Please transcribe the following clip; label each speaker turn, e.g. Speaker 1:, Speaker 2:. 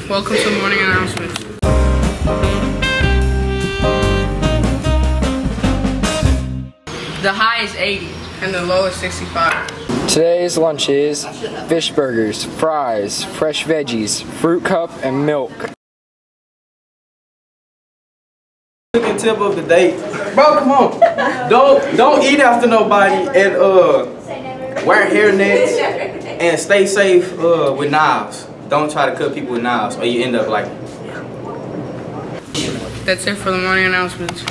Speaker 1: Welcome to morning announcements. The high is 80 and the low is 65.
Speaker 2: Today's lunch is fish burgers, fries, fresh veggies, fruit cup, and milk.
Speaker 3: Cooking tip of the day, bro. Come on, don't eat after nobody, and wear hairnets and stay safe with knives. Don't try to cut people with knives, or you end up like.
Speaker 1: That's it for the morning announcements.